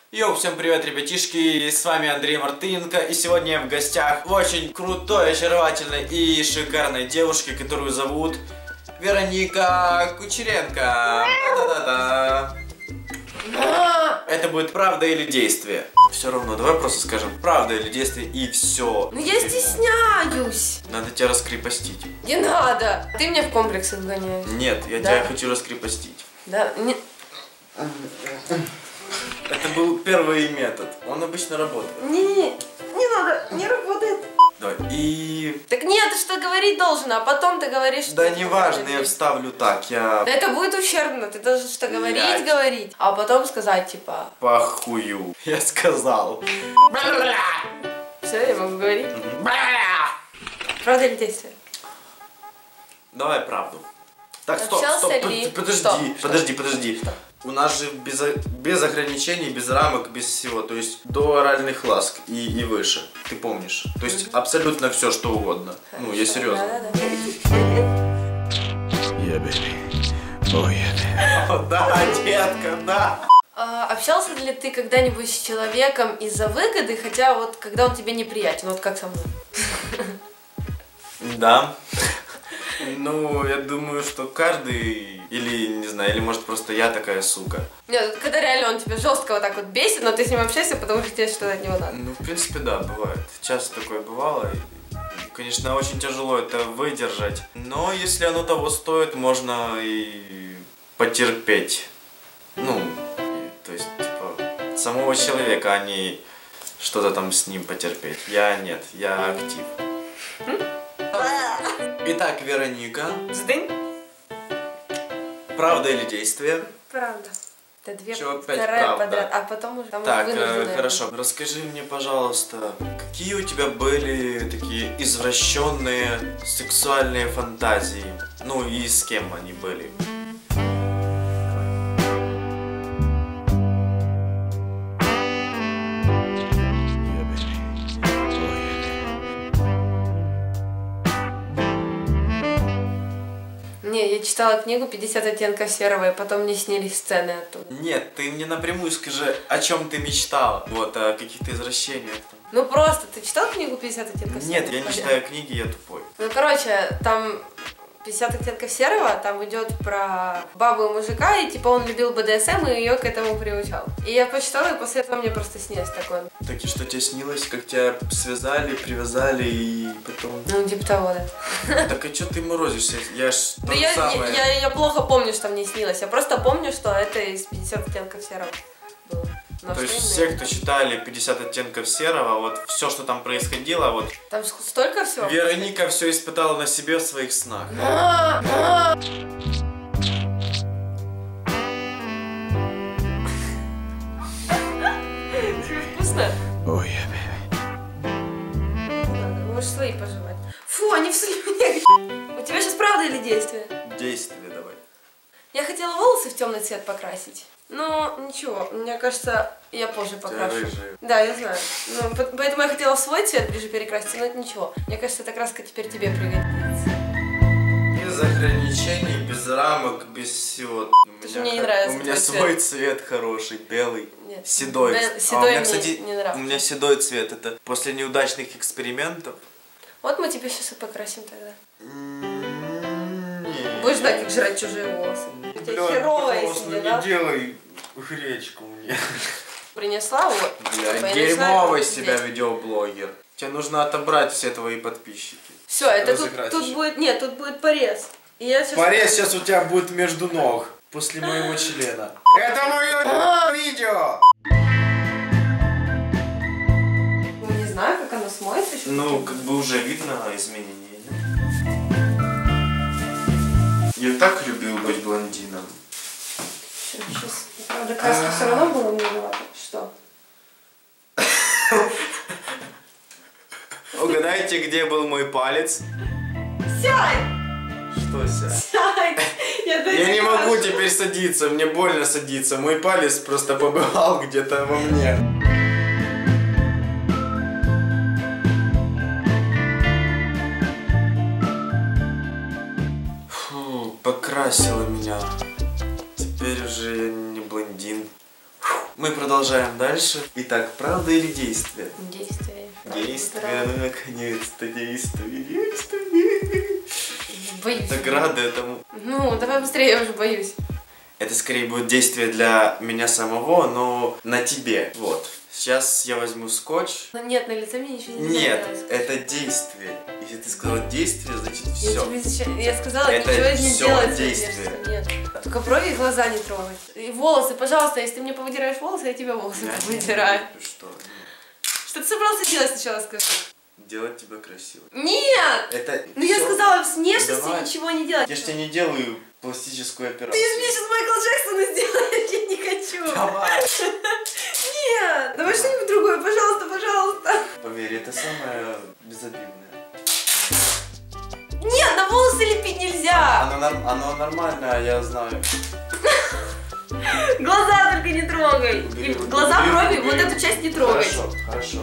Йоу, всем привет, ребятишки, с вами Андрей Мартыненко, и сегодня я в гостях у очень крутой, очаровательной и шикарной девушки, которую зовут Вероника Кучеренко. Да-да-да. Это будет правда или действие? Все равно, давай просто скажем правда или действие и все. Ну я стесняюсь. Надо тебя раскрепостить. Не надо. Ты меня в комплексы вгоняешь. Нет, я тебя хочу раскрепостить. Да, не... Это был первый метод. Он обычно работает. Не надо, не работает. Давай. И... Так нет, ты что говорить должен, а потом ты говоришь, что... Да неважно, я вставлю так, я... Да это будет ущербно, ты должен что говорить, а потом сказать, типа... Похую. Я сказал. Все, я могу говорить? Правда или действие? Давай правду. Так, стоп, Общался ли? подожди. Что? У нас же без ограничений, без рамок, без всего. То есть до оральных ласк и выше. Ты помнишь? То есть абсолютно все, что угодно. Хорошо. Ну, я серьезно. Да. Yeah, baby. Oh, yeah, baby. Да, детка, да. Общался ли ты когда-нибудь с человеком из-за выгоды, хотя вот когда он тебе неприятен, вот как со мной? Да. Ну, я думаю, что каждый, или, не знаю, или может просто я такая сука. Нет, когда реально он тебя жестко вот так вот бесит, но ты с ним общаешься, потому что тебе что-то от него надо. Ну, в принципе, да, бывает. Часто такое бывало. И, конечно, очень тяжело это выдержать. Но если оно того стоит, можно и потерпеть. Ну, то есть, типа, самого человека, а не что-то там с ним потерпеть. Я нет, я актив. Итак, Вероника. Сдынь? Правда или действие? Правда. Это две, Чё опять вторая правда? подряд, а потом уже там Так, вынужденная. хорошо. Расскажи мне, пожалуйста, какие у тебя были такие извращенные сексуальные фантазии? Ну и с кем они были? Не, я читала книгу «50 оттенков серого», и потом мне снились сцены оттуда. Нет, ты мне напрямую скажи, о чем ты мечтала? Вот, о каких-то извращениях. Ну просто, ты читал книгу «50 оттенков серого»? Нет, я не читаю книги, я тупой. Ну короче, там 50 оттенков серого, там идет про бабу и мужика, и типа он любил БДСМ и ее к этому приучал. И я почитала, и после этого мне просто снилось такое. Так и что тебе снилось, как тебя связали, привязали и потом... Ну типа того, да. Так а что ты морозишься? Я ж Ну, то же самое. я плохо помню, что мне снилось. Я просто помню, что это из 50 оттенков серого было. Но То есть что все, именно? кто читали 50 оттенков серого, вот все, что там происходило, вот Там столько всего. Вероника все испытала на себе в своих снах. Тебе вкусно? Ой, Можешь свои пожевать. Фу, они в слюне. У тебя сейчас правда или действие? действие давай. Я хотела волосы в темный цвет покрасить. Но ничего, мне кажется, я позже покрашу. рыжие. Да, я знаю. Ну, поэтому я хотела свой цвет ближе перекрасить, но это ничего. Мне кажется, эта краска теперь тебе пригодится. Без ограничений, без рамок, без всего. Мне не нравится У меня твой свой цвет хороший, белый. Нет. Седой. Седой у меня, мне кстати, не нравится. у меня седой цвет. Это после неудачных экспериментов. Вот мы тебе сейчас и покрасим тогда. Не. Будешь знать, как жрать чужие волосы. У тебя херовая себе, да? делай гречку мне. Принесла, вот. Бля, дерьмовый из себя видеоблогер. Тебе нужно отобрать все твои подписчики. Все, это Разыграть тут еще. будет, нет, тут будет порез. И я сейчас... Порез сейчас у тебя будет между ног. После моего члена. Это мое видео! Не знаю, как оно смоется еще. Ну, как бы уже видно изменения. Я так любил быть блондином. Сейчас, правда, краска все равно была не виновата. Что? Угадайте, где был мой палец? Сядь! Что сядь? Сядь! Я не могу теперь садиться, мне больно садиться. Мой палец просто побывал где-то во мне. Фу, покрасила меня. Теперь уже я не блондин. Мы продолжаем дальше. Итак, правда или действие? Действие. Действие, ну наконец-то действие. Боюсь. Так рада этому. Ну, давай быстрее, я уже боюсь. Это скорее будет действие для меня самого, но на тебе. Вот. Сейчас я возьму скотч. Но нет, на лице мне ничего не Нет, делать. это действие. Если ты сказала действие, значит Я, все. я сказала, Это ничего не всё делать. действие. Конечно, нет. Только брови и глаза не трогать. И волосы, пожалуйста, если ты мне повыдираешь волосы, я тебе волосы повыдираю. Что? Что ты собрался делать сначала, скажи? Делать тебя красиво. Нет! Это Ну я всё. сказала, с внешностью Давай. ничего не делать. Я ж тебе не делаю пластическую Ты операцию. из меня сейчас Майкла Джексона сделаешь, я не хочу. Давай. Нет, давай что-нибудь другое, пожалуйста, пожалуйста. Поверь, это самое безобидное. Нет, на волосы лепить нельзя. Оно нормальное, я знаю. Глаза только не трогай. Убери, И глаза, убери, брови, убери. вот эту часть не трогай. Хорошо.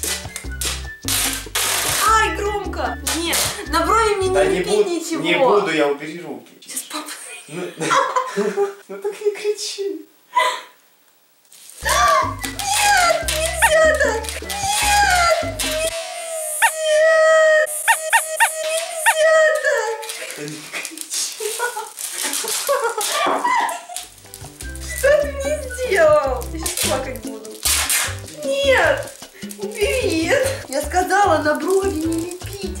Ай, громко. Нет, на брови мне Да не не лепить буду, ничего. не буду, я убери руки. Сейчас папа. Ну так не кричи. Нет, нельзя так. Нет, нельзя так. Да не кричи. Что ты мне сделал? Я сейчас плакать буду. Нет, убери. Я сказала, на брови не лепить.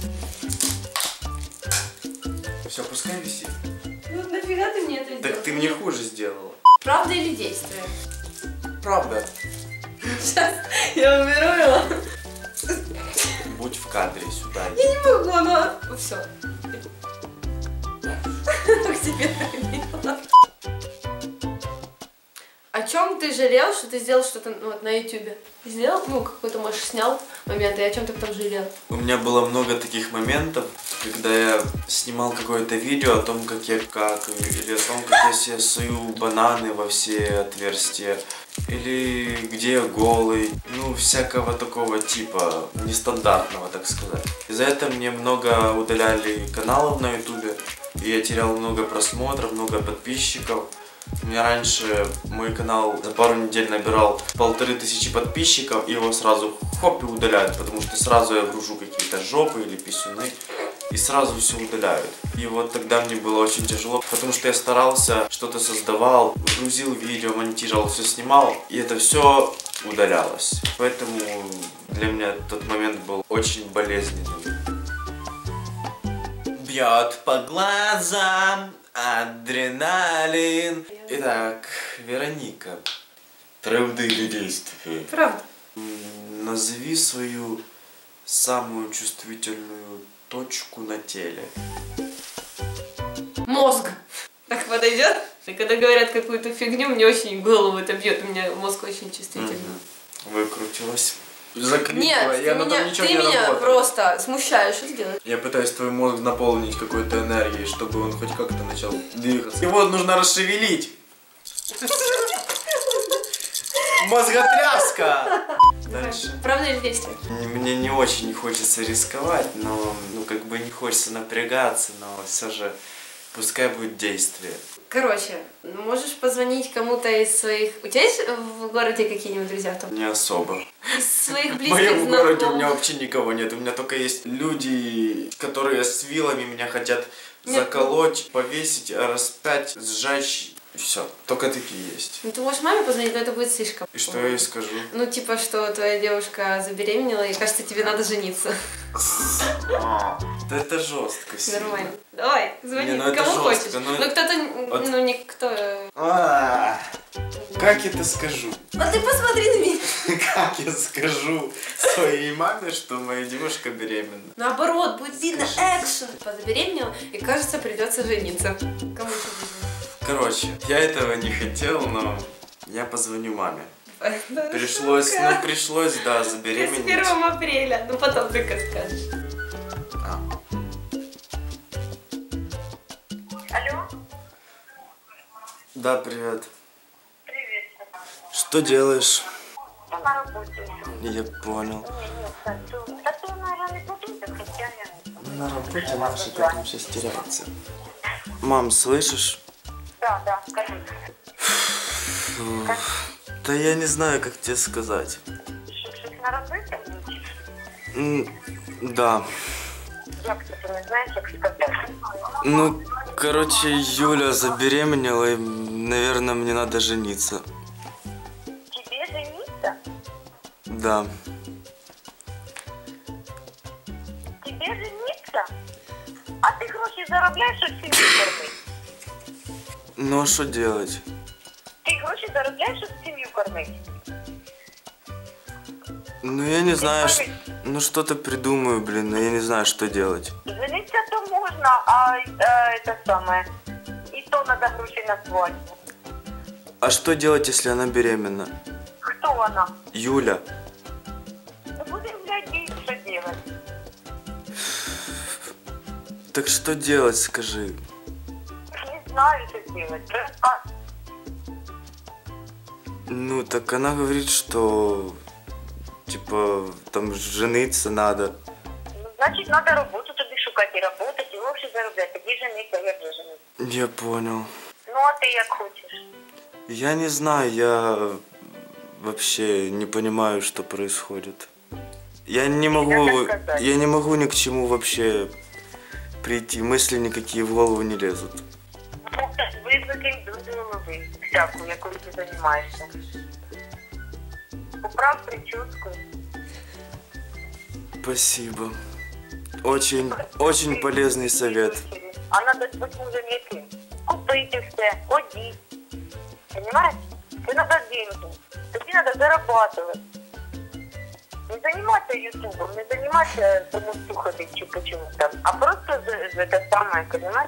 Все, пускай висит. Ну нафига ты мне это сделал? Так ты мне хуже сделала. Правда или действие? Правда. Сейчас я умираю. Будь в кадре сюда. Я не могу, но... Все. К тебе мило. О чем ты жалел, что ты сделал что-то вот, на ютубе? Сделал? Ну, какой-то, может, снял момент, и о чем ты потом жалел? У меня было много таких моментов, когда я снимал какое-то видео о том, как я какаю, или о том, как я себе сую бананы во все отверстия, или где я голый, ну, всякого такого типа, нестандартного, так сказать. Из-за этого мне много удаляли каналов на ютубе, и я терял много просмотров, много подписчиков. У меня раньше мой канал за пару недель набирал 1500 подписчиков, и его сразу хоп и удаляют, потому что сразу я гружу какие-то жопы или писюны, и сразу все удаляют. И вот тогда мне было очень тяжело, потому что я старался, что-то создавал, грузил видео, монтировал, все снимал, и это все удалялось. Поэтому для меня тот момент был очень болезненным. Бьет по глазам адреналин. Итак, Вероника, правда или действие? Правда. Назови свою самую чувствительную точку на теле. Мозг. Так подойдет? И когда говорят какую-то фигню, мне очень голову это бьет. У меня мозг очень чувствительный. Выкрутилась. Закликала, Нет, я на том ничего ты не меня работаю. просто смущаешь. Что ты делаешь? Я пытаюсь твой мозг наполнить какой-то энергией, чтобы он хоть как-то начал двигаться. Его нужно расшевелить. Мозготряска! Дальше. Правда или действие? Мне не очень хочется рисковать, но ну как бы не хочется напрягаться, но все же пускай будет действие. Короче, можешь позвонить кому-то из своих... У тебя есть в городе какие-нибудь друзья там? Не особо. Из своих В близких моем городе у знакомых? меня вообще никого нет. У меня только есть люди, которые с вилами меня хотят Нет. заколоть, повесить, распять, сжечь. Все, только такие есть. Ну ты можешь маме позвонить, но это будет слишком. И что я ей скажу? Ну типа, что твоя девушка забеременела, и кажется, тебе надо жениться. Да это жестко. сильно. Нормально. Давай, звони, Не, ну это кому жестко, хочешь. ну- Ну кто-то, Вот. ну никто... Как это скажу? А ты посмотри на меня. Как я скажу своей маме, что моя девушка беременна? Наоборот, будет видно экшен. Забеременела, и кажется, придется жениться. Кому еще будет? Короче, я этого не хотел, но я позвоню маме. Да, Пришлось, сука. ну пришлось, да, С забеременеть. 1 апреля. Ну потом ты как скажешь. А. Алло? Да, привет. Привет. Что делаешь? Я на работе. Я понял. Нет, да ты, наверное, не будете, хотя я... На работе наши потом сейчас теряется. Мам, слышишь? Да, скажи. Да я не знаю, как тебе сказать. Щось наробити? Да. Як це ти не знаєш, як сказати? Ну, короче, Юля забеременела, и, наверное, мне надо жениться. Тебе жениться? Да. Тебе жениться? А ти гроші заробляєш, щоб сім'ю кормити? Ну, а что делать? Ти гроші заробляєш, щоб сім'ю кормити? Ну, я не знаю, ну, что-то придумаю, блин, но я не знаю, что делать. Жениться то можна, а це саме. І то треба гроші на свадьбу. А что делать, если она беременна? Хто вона? Юля. Ну будемо глядіти, що делать. Так что делать, скажи? Не знаю, що делать. Просто Ну, так она говорит, что, типа, там жениться надо. ну, значить, треба роботу тобі шукати, і роботи, і гроші заробляти. Тоді жениться, як же жениться. Я понял. Ну, а ти як хочеш? Я не знаю, я вообще не понимаю, что происходит. Я не могу, я не могу ни к чему вообще прийти. Мысли никакие в голову не лезут. Ну, виклики йдуть з голови. Всяку, якою ти займаєшся. Поправ прическу. Спасибо. Очень, очень полезный совет. А надо бути мужем яким? Купити все, одіть. Понимаешь? Це треба деньги. Тобі треба зарабатывать. Не займатися ютубом, не займатися тому ходити чи почему там, а просто за те саме, понимаешь?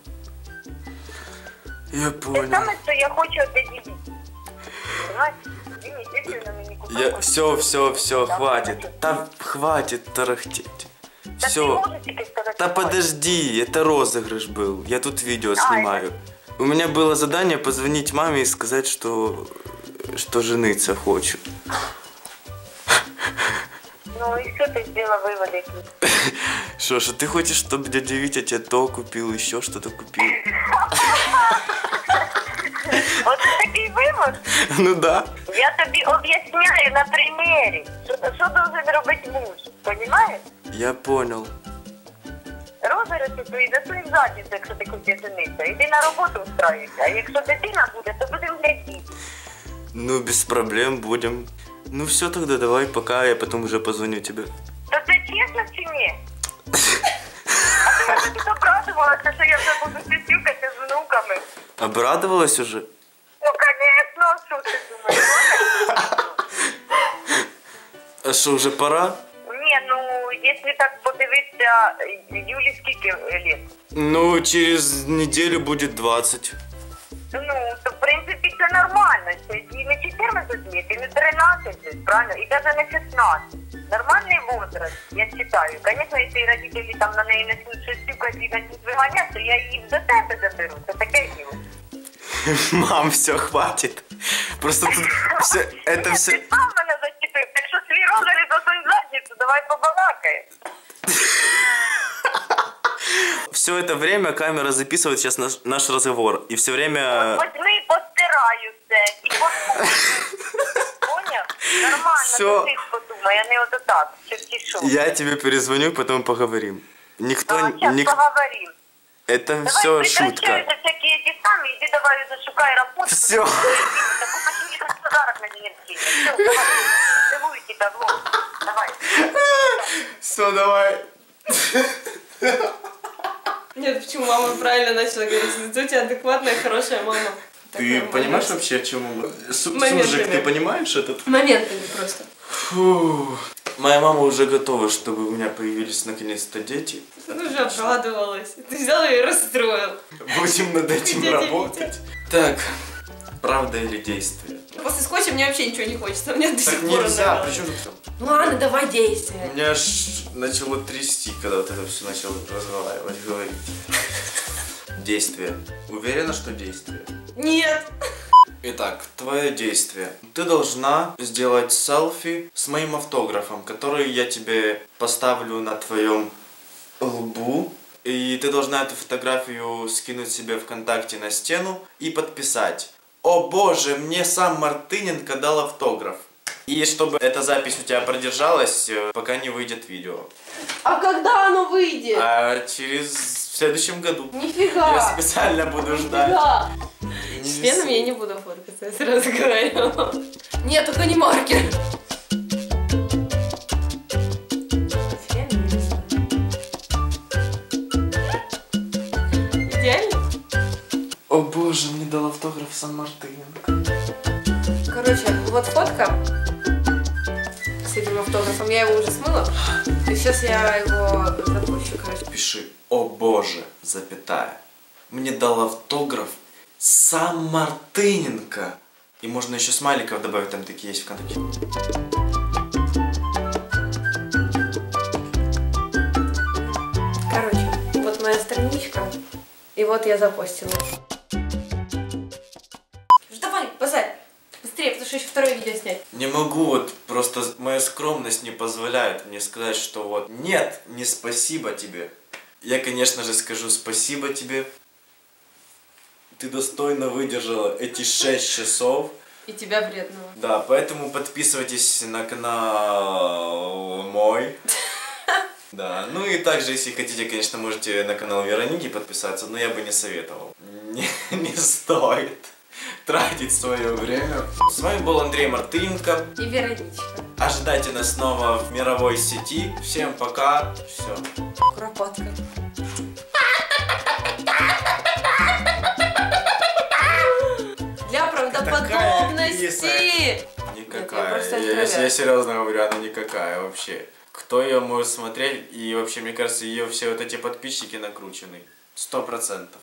Я Те понял. саме, що я хочу для дітей. Понимаешь? Він естественно мені купив. Все, хватит. Да хватит тарахтеть. Та ти Все. можеш тільки сказати. Да подожди, это розыгрыш был. Я тут видео снимаю. У меня было задание позвонить маме и сказать, что жениться хочу. Ну і що ти зробила вивод який? Что ты хочешь, чтобы дядя Витя тебе то купил, еще что-то купил? От такий вивод. Ну да. Я тобі об'ясняю на примері, що должен робити муж. Понимаєш? Я понял. Розіграші твої засунь задницю, якщо ти хочеш женитися. Іди на роботу устраюйся. А якщо дитина буде, то будемо глядіти. Ну, без проблем будем. Ну все тогда, давай пока, я потом уже позвоню тебе. То це чесно чи ні? А ти вже тут обрадувалася, що я вже буду сюсюкати з внуками. Обрадовалась уже? Ну, конечно, що ти думаєш? А что, уже пора? Ні, ну, якщо так подивитися, Юлі скільки літ? Ну, через неделю будет 20. Ну, то в принципі це нормально. Це і не 14 лет, і не 13 лет, правильно? І навіть не 16. Нормальний возраст, я считаю. Конечно, якщо родителі там на неї несуть щось цюкать і начнуть виганяти, то я її до тебе заберу. Це таке діло. Мам, все, хватит. Просто тут все, это Ні, все... ти сам мене зачепив. Так що свій розгляд засунь задницю, давай побалакаємо. Все это время камера записывает сейчас наш разговор. И все время... Возьми і постираю все. І подумай. Поняв? Нормально, Всё. ти подумай, а не ото так. Черті що. Я тебе перезвоню, потом поговорим. Никто... Зараз поговорим. Это Давай все прекращай шутка. за всякие эти самые, иди давай зашукай работу. Всё. Такой хочу как подарок на день рождения. Все, давай. Целую тебя в лоб. Давай. Все, давай. Нет, почему мама правильно начала говорить? У тебя адекватная, хорошая мама. Ты понимаешь вообще, о чем мы? Моментами. Суржик, ты понимаешь этот? Моментами просто. Фу. Моя мама уже готова, чтобы у меня появились наконец-то дети. Она уже обрадовалась. Ты взял ее и расстроил. Будем над этим Дядя работать. Так, правда или действие? После скотча мне вообще ничего не хочется. Мне до Так сих пор нельзя, нравилось. причем тут... Ну ладно, давай действие. Меня аж начало трясти, когда вот это все начало разговаривать, говорить. Действие. Уверена, что действие? Нет. Итак, твое действие. Ты должна сделать селфи с моим автографом, который я тебе поставлю на твоем лбу. И ты должна эту фотографию скинуть себе ВКонтакте на стену и подписать: О боже, мне сам Мартыненко дал автограф. И чтобы эта запись у тебя продержалась, пока не выйдет видео. А когда оно выйдет? А в следующем году. Нифига. Я специально буду ждать. Да. С членом я не буду фоткаться, я сразу говорю. Нет, только не маркер. Идеально? О боже, мне дал автограф сам Мартыненко. Короче, вот фотка с этим автографом. Я его уже смыла. И сейчас я его запущу, короче. Пиши, о боже, запятая. Мне дал автограф сам Мартыненко. И можно еще смайликов добавить, там такие есть ВКонтакте. Короче, вот моя страничка. И вот я запостила. Давай, базарь. Быстрее, потому что еще второе видео снять. Не могу, вот просто моя скромность не позволяет мне сказать, что вот нет, не спасибо тебе. Я, конечно же, скажу спасибо тебе. Ты достойно выдержала эти 6 часов. И тебя вредного. Да, поэтому подписывайтесь на канал мой. Да, ну и также, если хотите, конечно, можете на канал Вероники подписаться, но я бы не советовал. Не стоит тратить свое время. С вами был Андрей Мартыненко. И Вероничка. Ожидайте нас снова в мировой сети. Всем пока. Все. Куропатка. Для правдоподобности. Никакая. Нет, Я серьезно говорю, она никакая вообще. Кто ее может смотреть? И вообще, мне кажется, ее все вот эти подписчики накручены. 100%.